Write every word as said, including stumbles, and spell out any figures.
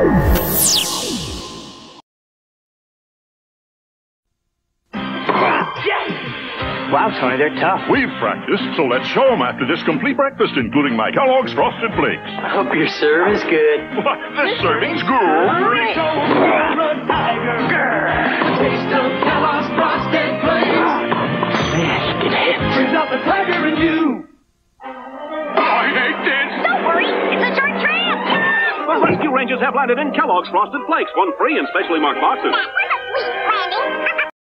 Wow, Tony, they're tough. We've practiced, so let's show them after this complete breakfast, including my Kellogg's Frosted Flakes. I hope your serve is good. What? This serving's good. Taste of Kellogg's Frosted Flakes. Man, it hits. Brings out the tiger in you. I hate this. Don't worry, it's a short tramp. The Rescue Rangers have landed in Kellogg's Frosted Flakes. One free in specially marked boxes.